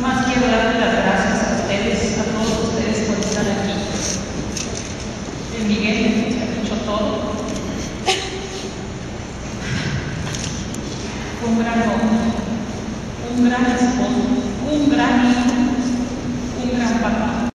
más quiero darle las gracias a ustedes, a todos ustedes por estar aquí. Miguel ha dicho todo. Fue un gran hombre, un gran esposo, un gran hijo, un gran papá.